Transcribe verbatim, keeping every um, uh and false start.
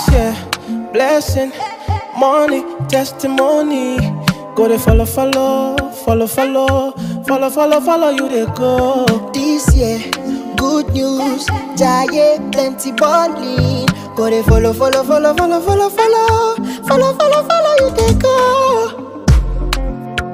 This year, blessing, money, testimony. Go to follow, follow, follow, follow, follow, follow, follow you they go. This year, good news, giant plenty balling. Go to follow, follow, follow, follow, follow, follow, follow, follow, follow you they go.